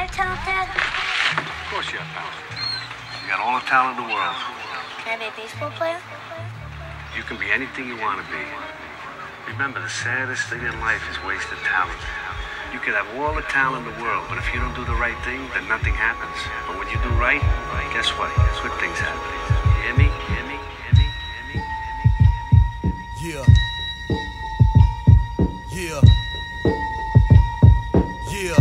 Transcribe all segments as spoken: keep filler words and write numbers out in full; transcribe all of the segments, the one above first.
have talent, Dad? Of course you have talent. You got all the talent in the world. Can I be a baseball player? You can be anything you want to be. Remember, the saddest thing in life is wasted talent. You can have all the talent in the world, but if you don't do the right thing, then nothing happens. But when you do right, guess what? Good things happen. You hear me? You hear me? You hear me? You hear me? You hear me? Yeah. Yeah.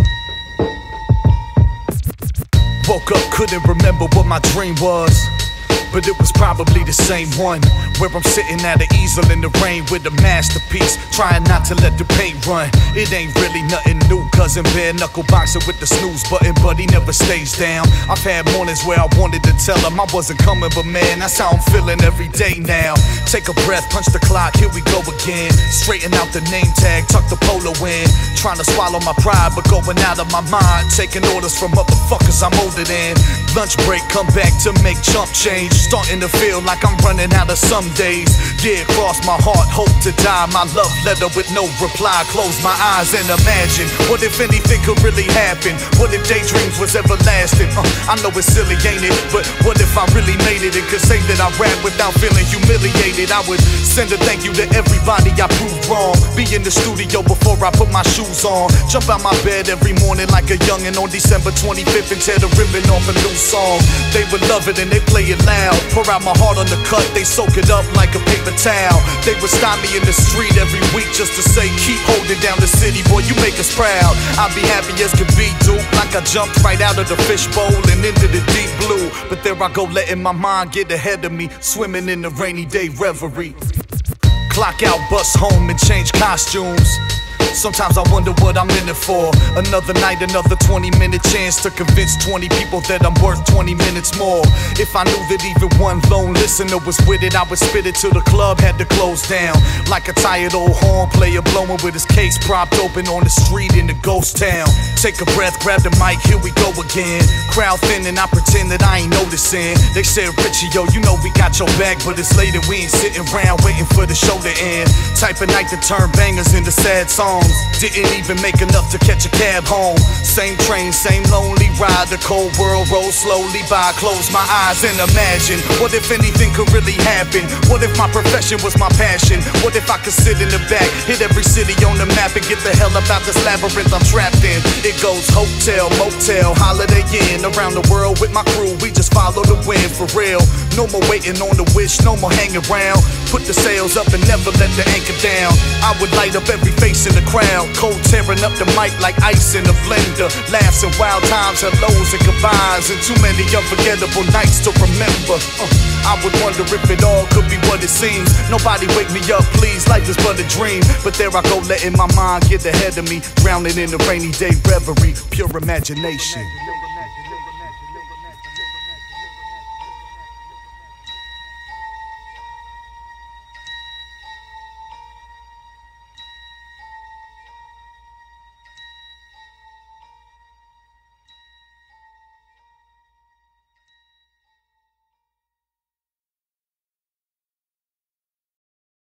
Yeah. Woke up, couldn't remember what my dream was, but it was probably the same one, where I'm sitting at an easel in the rain with a masterpiece, trying not to let the paint run. It ain't really nothing new, cousin bare knuckle boxer with the snooze button, but he never stays down. I've had mornings where I wanted to tell him I wasn't coming, but man, that's how I'm feeling every day now. Take a breath, punch the clock, here we go again. Straighten out the name tag, tuck the polo in. Trying to swallow my pride, but going out of my mind. Taking orders from motherfuckers I'm older than. Lunch break, come back to make chump change. Starting to feel like I'm running out of some days. Yeah, cross my heart, hope to die. My love letter with no reply. Close my eyes and imagine, what if anything could really happen? What if daydreams was everlasting? Uh, I know it's silly, ain't it? But what if I really made it and could say that I rap without feeling humiliated? I would send a thank you to everybody I proved wrong. Be in the studio before I put my shoes on. Jump out my bed every morning like a youngin' on December twenty-fifth and tear the ribbon off a new song. They would love it and they play it loud. Pour out my heart on the cut, they soak it up like a paper towel. They would stop me in the street every week just to say, keep holding down the city, boy, you make us proud. I'd be happy as could be, dude, like I jumped right out of the fishbowl and into the deep blue. But there I go, letting my mind get ahead of me, swimming in the rainy day reverie. Clock out, bus home and change costumes. Sometimes I wonder what I'm in it for. Another night, another twenty minute chance to convince twenty people that I'm worth twenty minutes more. If I knew that even one lone listener was with it, I would spit it till the club had to close down. Like a tired old horn player blowing with his case propped open on the street in the ghost town. Take a breath, grab the mic, here we go again. Crowd thin and I pretend that I ain't noticing. They said, Richie, yo, you know we got your back, but it's late and we ain't sitting around waiting for the show to end. Type of night to turn bangers into sad songs. Didn't even make enough to catch a cab home. Same train, same lonely ride. The cold world rolls slowly by. Close my eyes and imagine, what if anything could really happen? What if my profession was my passion? What if I could sit in the back, hit every city on the map and get the hell up out this labyrinth I'm trapped in? It goes hotel, motel, holiday inn. Around the world with my crew, we just follow the wind for real. No more waiting on the wish, no more hanging around. Put the sails up and never let the anchor down. I would light up every face in the crowd. Cold tearing up the mic like ice in a blender. Laughs and wild times, hellos and goodbyes, and too many unforgettable nights to remember. uh, I would wonder if it all could be what it seems. Nobody wake me up, please, life is but a dream. But there I go, letting my mind get ahead of me, drowning in the rainy day reverie. Pure imagination.